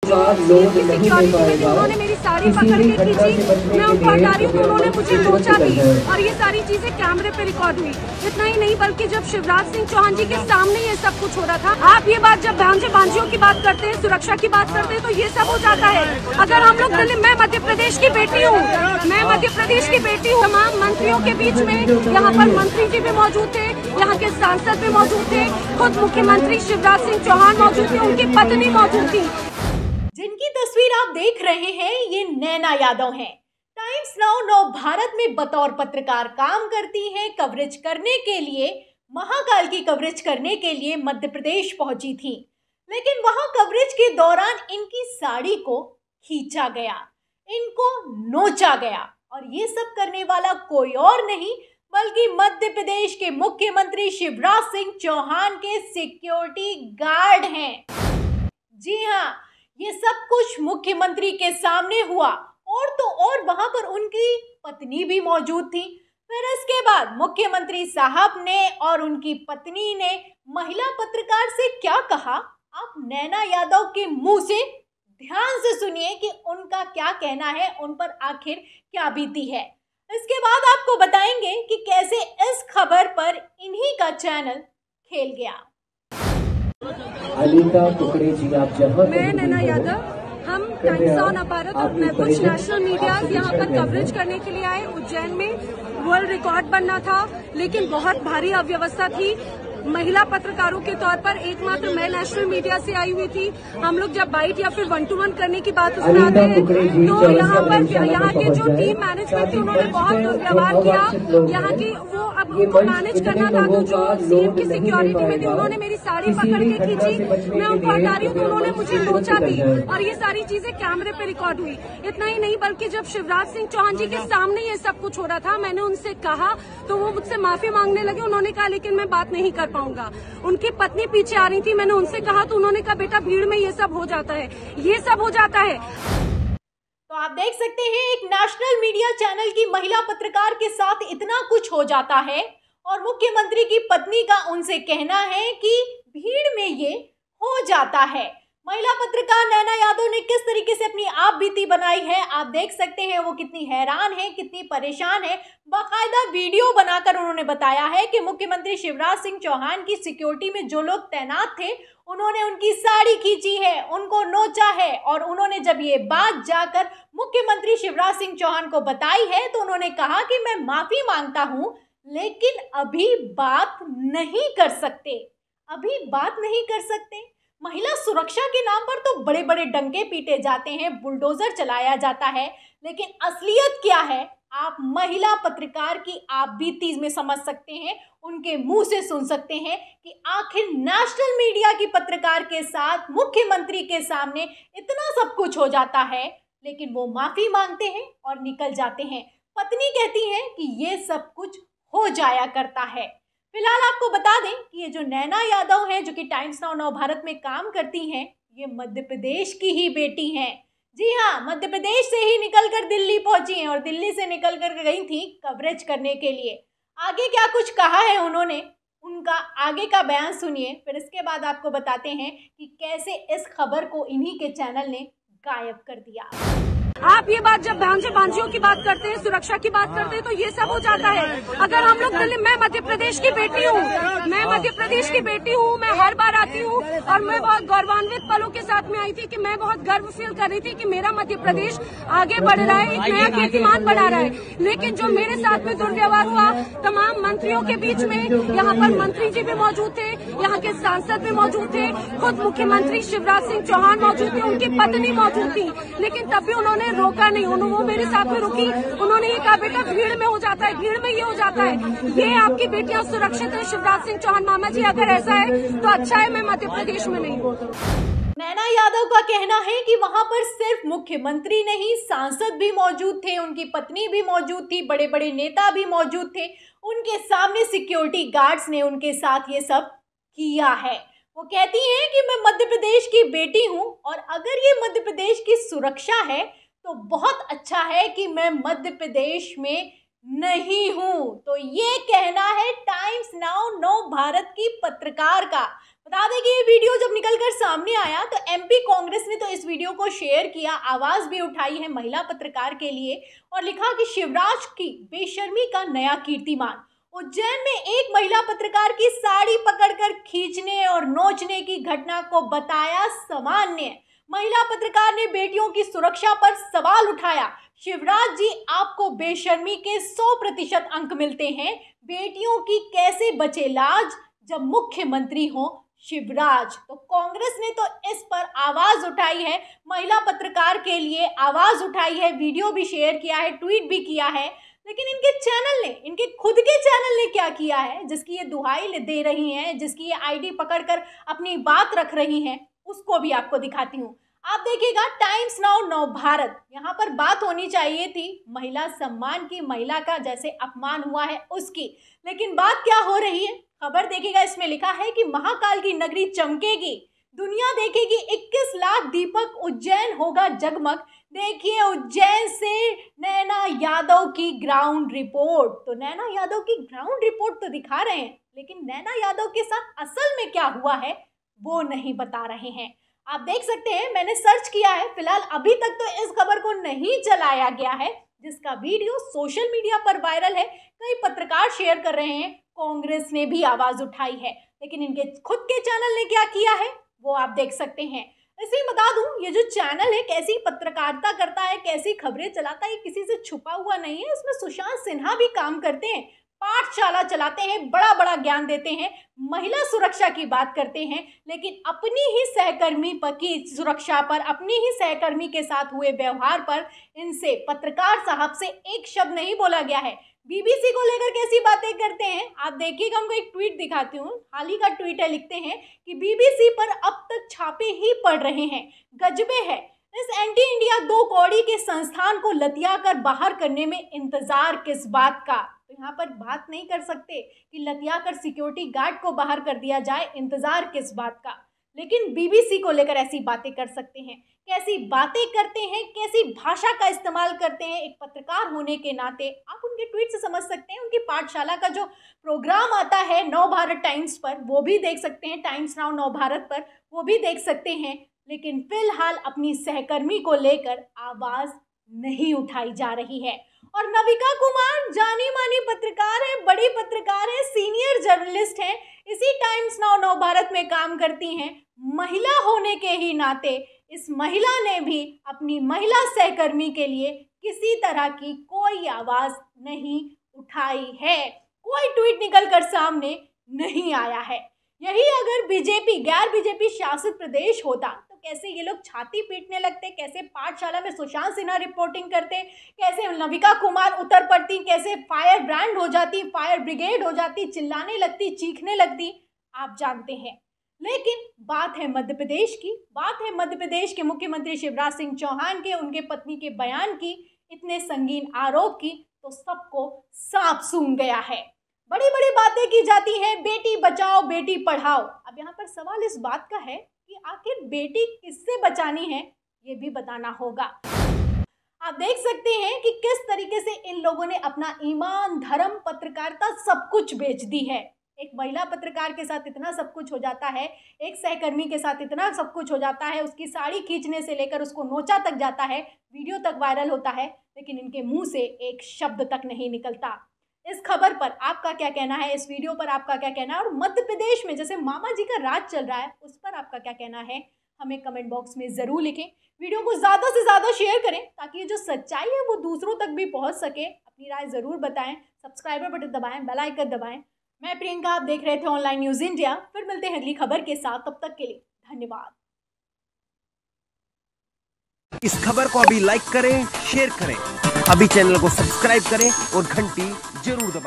की सिक्योरिटी में थी, उन्होंने मेरी साड़ी पकड़ के खींची, मैं उनको हटा रही हूँ तो उन्होंने मुझे नोचा भी, और ये सारी चीजें कैमरे पे रिकॉर्ड हुई। इतना ही नहीं बल्कि जब शिवराज सिंह चौहान जी के सामने ये सब कुछ हो रहा था, आप ये बात जब भांजे भांजियों की बात करते हैं, सुरक्षा की बात करते हैं, तो ये सब हो जाता है। अगर हम लोग दिल्ली, मैं मध्य प्रदेश की बेटी हूँ, मैं मध्य प्रदेश की बेटी हूँ, तमाम मंत्रियों के बीच में यहाँ पर मंत्री जी भी मौजूद थे, यहाँ के सांसद भी मौजूद थे, खुद मुख्यमंत्री शिवराज सिंह चौहान मौजूद थे, उनकी पत्नी मौजूद थी। जिनकी तस्वीर आप देख रहे हैं ये नैना यादव हैं। टाइम्स नाउ नव भारत में बतौर पत्रकार काम करती हैं। कवरेज करने के लिए, महाकाल की कवरेज करने के लिए मध्य प्रदेश पहुंची थी, लेकिन वहां कवरेज के दौरान इनकी साड़ी को खींचा गया, इनको नोचा गया, और ये सब करने वाला कोई और नहीं बल्कि मध्य प्रदेश के मुख्यमंत्री शिवराज सिंह चौहान के सिक्योरिटी गार्ड हैं। जी हाँ, ये सब कुछ मुख्यमंत्री के सामने हुआ, और तो और वहां पर उनकी पत्नी भी मौजूद थी। फिर इसके बाद मुख्यमंत्री साहब ने और उनकी पत्नी ने महिला पत्रकार से क्या कहा, आप नैना यादव के मुंह से ध्यान से सुनिए कि उनका क्या कहना है, उन पर आखिर क्या बीती है। इसके बाद आपको बताएंगे कि कैसे इस खबर पर इन्हीं का चैनल खेल गया। मैं नैना यादव, हम टाइम्स ऑन भारत और कुछ नेशनल मीडिया यहाँ पर कवरेज करने के लिए आए। उज्जैन में वर्ल्ड रिकॉर्ड बनना था, लेकिन बहुत भारी अव्यवस्था थी। महिला पत्रकारों के तौर पर एकमात्र मैं नेशनल मीडिया से आई हुई थी। हम लोग जब बाइट या फिर 1-to-1 करने की बात उसमें आते हैं तो यहाँ पर यहाँ के जो टीम मैनेजमेंट थी उन्होंने बहुत दुर्व्यवहार किया। यहाँ की वो अब उनको मैनेज करना था तो जो सीएम की सिक्योरिटी में थे उन्होंने मेरी साड़ी पकड़ के खींची, मैं उनको हटा रही हूँ तो उन्होंने मुझे नोचा भी, और ये सारी चीजें कैमरे पे रिकॉर्ड हुई। इतना ही नहीं बल्कि जब शिवराज सिंह चौहान जी के सामने ये सब कुछ हो रहा था, मैंने उनसे कहा तो वो मुझसे माफी मांगने लगे। उन्होंने कहा लेकिन मैं बात नहीं कर पाऊंगा। उनकी पत्नी पीछे आ रही थी, मैंने उनसे कहा तो उन्होंने कहा बेटा भीड़ में ये सब हो जाता है, ये सब हो जाता है। तो आप देख सकते हैं एक नेशनल मीडिया चैनल की महिला पत्रकार के साथ इतना कुछ हो जाता है, और मुख्यमंत्री की पत्नी का उनसे कहना है कि भीड़ में ये हो जाता है। महिला पत्रकार नैना यादव ने किस तरीके से अपनी आप बीती बनाई है, आप देख सकते हैं वो कितनी हैरान है, कितनी परेशान है। बाकायदा वीडियो बनाकर उन्होंने बताया है कि मुख्यमंत्री शिवराज सिंह चौहान की सिक्योरिटी में जो लोग तैनात थे उन्होंने उनकी साड़ी खींची है, उनको नोचा है, और उन्होंने जब ये बात जाकर मुख्यमंत्री शिवराज सिंह चौहान को बताई है तो उन्होंने कहा कि मैं माफी मांगता हूं, लेकिन अभी बात नहीं कर सकते, अभी बात नहीं कर सकते। महिला सुरक्षा के नाम पर तो बड़े बड़े डंके पीटे जाते हैं, बुलडोजर चलाया जाता है, लेकिन असलियत क्या है आप महिला पत्रकार की आप बीती में समझ सकते हैं, उनके मुंह से सुन सकते हैं कि आखिर नेशनल मीडिया की पत्रकार के साथ मुख्यमंत्री के सामने इतना सब कुछ हो जाता है, लेकिन वो माफी मांगते हैं और निकल जाते हैं। पत्नी कहती है कि ये सब कुछ हो जाया करता है। फिलहाल आपको बता दें कि ये जो नैना यादव हैं, जो कि टाइम्स नाउ नव भारत में काम करती हैं, ये मध्य प्रदेश की ही बेटी हैं। जी हाँ, मध्य प्रदेश से ही निकलकर दिल्ली पहुंची हैं, और दिल्ली से निकलकर गई थी कवरेज करने के लिए। आगे क्या कुछ कहा है उन्होंने, उनका आगे का बयान सुनिए, फिर इसके बाद आपको बताते हैं कि कैसे इस खबर को इन्हीं के चैनल ने गायब कर दिया। आप ये बात जब भांजे भांजियों की बात करते हैं, सुरक्षा की बात करते हैं, तो ये सब हो जाता है। अगर हम लोग दिल्ली, मैं मध्य प्रदेश की बेटी हूँ, मैं मध्य प्रदेश की बेटी हूँ, मैं हर बार आती हूँ, और मैं बहुत गौरवान्वित पलों के साथ में आई थी कि मैं बहुत गर्व फील कर रही थी कि मेरा मध्य प्रदेश आगे बढ़ रहा है, एक नया कीर्तिमान बना रहा है। लेकिन जो मेरे साथ में दुर्व्यवहार हुआ, तमाम मंत्रियों के बीच में, यहाँ पर मंत्री जी भी मौजूद थे, यहाँ के सांसद भी मौजूद थे, खुद मुख्यमंत्री शिवराज सिंह चौहान मौजूद थे, उनकी पत्नी मौजूद थी, लेकिन तब भी उन्होंने रोका नहीं, वो मेरे साथ में रुकी। उन्होंने ये कहा बेटा भीड़ में हो जाता है, भीड़ में ये हो जाता है, ये आपकी बेटियां सुरक्षित है। शिवराज सिंह चौहान मामा जी अगर ऐसा है तो अच्छा है, मैं मध्य प्रदेश में नहीं हूँ। नैना यादव का कहना है कि वहां पर सिर्फ मुख्यमंत्री नहीं, सांसद भी मौजूद थे, उनकी पत्नी भी मौजूद थी, बड़े बड़े नेता भी मौजूद थे, उनके सामने सिक्योरिटी गार्ड्स ने उनके साथ ये सब किया है। वो कहती हैं कि मैं मध्य प्रदेश की बेटी हूं, और अगर ये मध्य प्रदेश की सुरक्षा है तो बहुत अच्छा है कि मैं मध्य प्रदेश में नहीं हूं। तो ये कहना है टाइम्स नाउ नव भारत की पत्रकार का। बता दें कि ये वीडियो जब निकलकर सामने आया तो एमपी कांग्रेस ने तो इस वीडियो को शेयर किया, आवाज भी उठाई है महिला पत्रकार के लिए और लिखा कि शिवराज की बेशर्मी का नया कीर्तिमान। उज्जैन में एक महिला पत्रकार की साड़ी पकड़कर खींचने और नोचने की घटना को बताया सामान्य। महिला पत्रकार ने बेटियों की सुरक्षा पर सवाल उठाया। शिवराज जी, आपको बेशर्मी के 100% अंक मिलते हैं। बेटियों की कैसे बचे लाज जब मुख्यमंत्री हो शिवराज। तो कांग्रेस ने तो इस पर आवाज उठाई है, महिला पत्रकार के लिए आवाज उठाई है, वीडियो भी शेयर किया है, ट्वीट भी किया है। लेकिन इनके चैनल ने, इनके खुद के चैनल ने क्या किया है, जिसकी ये दुहाई दे रही हैं, जिसकी ये आईडी पकड़कर अपनी बात रख रही हैं, उसको भी आपको दिखाती हूँ। आप देखिएगा टाइम्स नाउ नव भारत, यहाँ पर बात होनी चाहिए थी महिला सम्मान की, महिला का जैसे अपमान हुआ है उसकी, लेकिन बात क्या हो रही है खबर देखिएगा। इसमें लिखा है कि महाकाल की नगरी चमकेगी, दुनिया देखेगी 21 लाख दीपक, उज्जैन होगा जगमग। देखिए उज्जैन से नैना यादव की ग्राउंड रिपोर्ट। तो नैना यादव की ग्राउंड रिपोर्ट तो दिखा रहे हैं, लेकिन नैना यादव के साथ असल में क्या हुआ है वो नहीं बता रहे हैं। आप देख सकते हैं, मैंने सर्च किया है, फिलहाल अभी तक तो इस खबर को नहीं चलाया गया है, जिसका वीडियो सोशल मीडिया पर वायरल है, कई पत्रकार शेयर कर रहे हैं, कांग्रेस ने भी आवाज उठाई है, लेकिन इनके खुद के चैनल ने क्या किया है वो आप देख सकते हैं। ऐसे ही बता दूं, ये जो चैनल है कैसी पत्रकारिता करता है, कैसी खबरें चलाता है, किसी से छुपा हुआ नहीं है। इसमें सुशांत सिन्हा भी काम करते हैं, पाठशाला चलाते हैं, बड़ा बड़ा ज्ञान देते हैं, महिला सुरक्षा की बात करते हैं, लेकिन अपनी ही सहकर्मी की सुरक्षा पर, अपनी ही सहकर्मी के साथ हुए व्यवहार पर इनसे, पत्रकार साहब से एक शब्द नहीं बोला गया है। बीबीसी को लेकर कैसी बातें करते हैं आप देखिएगा, हमको एक ट्वीट दिखाती हूँ, हाल ही का ट्वीट है, लिखते हैं कि बीबीसी पर अब तक छापे ही पड़ रहे हैं, गजबे है। इस एंटी इंडिया 2 कौड़ी के संस्थान को लतिया कर बाहर करने में इंतजार किस बात का। तो यहाँ पर बात नहीं कर सकते कि लतिया कर सिक्योरिटी गार्ड को बाहर कर दिया जाए, इंतजार किस बात का, लेकिन बीबीसी को लेकर ऐसी बातें कर सकते हैं। कैसी बातें करते हैं, कैसी भाषा का इस्तेमाल करते हैं, एक पत्रकार होने के नाते आप उनके ट्वीट से समझ सकते हैं। उनकी पाठशाला का जो प्रोग्राम आता है नव भारत टाइम्स पर, वो भी देख सकते हैं, टाइम्स नाउ नव भारत पर वो भी देख सकते हैं, लेकिन फिलहाल अपनी सहकर्मी को लेकर आवाज नहीं उठाई जा रही है। और नविका कुमार जानी मानी पत्रकार है, बड़ी पत्रकार है, सीनियर जर्नलिस्ट हैं, इसी टाइम्स नाउ नव भारत में काम करती हैं। महिला होने के ही नाते इस महिला ने भी अपनी महिला सहकर्मी के लिए किसी तरह की कोई आवाज नहीं उठाई है, कोई ट्वीट निकलकर सामने नहीं आया है। यही अगर बीजेपी, गैर बीजेपी शासित प्रदेश होता तो कैसे ये लोग छाती पीटने लगते, कैसे पाठशाला में सुशांत सिन्हा रिपोर्टिंग करते, कैसे नविका कुमार उतर पड़ती, कैसे फायर ब्रांड हो जाती, फायर ब्रिगेड हो जाती, चिल्लाने लगती, चीखने लगती, आप जानते हैं। लेकिन बात है मध्य प्रदेश की, बात है मध्य प्रदेश के मुख्यमंत्री शिवराज सिंह चौहान के, उनके पत्नी के बयान की, इतने संगीन आरोप की, तो सबको सांप सूंघ गया है। बड़ी बड़ी बातें की जाती हैं, बेटी बचाओ बेटी पढ़ाओ। अब यहाँ पर सवाल इस बात का है कि आखिर बेटी किससे बचानी है ये भी बताना होगा। आप देख सकते हैं कि किस तरीके से इन लोगों ने अपना ईमान, धर्म, पत्रकारिता सब कुछ बेच दी है। एक महिला पत्रकार के साथ इतना सब कुछ हो जाता है, एक सहकर्मी के साथ इतना सब कुछ हो जाता है, उसकी साड़ी खींचने से लेकर उसको नोचा तक जाता है, वीडियो तक वायरल होता है, लेकिन इनके मुंह से एक शब्द तक नहीं निकलता। इस खबर पर आपका क्या कहना है, इस वीडियो पर आपका क्या कहना है, और मध्य प्रदेश में जैसे मामा जी का राज चल रहा है उस पर आपका क्या कहना है, हमें कमेंट बॉक्स में ज़रूर लिखें। वीडियो को ज़्यादा से ज़्यादा शेयर करें ताकि ये जो सच्चाई है वो दूसरों तक भी पहुंच सके। अपनी राय ज़रूर बताएं, सब्सक्राइबर बटन दबाएं, बेल आइकन दबाएं। मैं प्रियंका, आप देख रहे थे ऑनलाइन न्यूज़ इंडिया। फिर मिलते हैं अगली खबर के साथ, तब तक के लिए धन्यवाद। इस खबर को अभी लाइक करें, शेयर करें, अभी चैनल को सब्सक्राइब करें और घंटी जरूर दबाएं।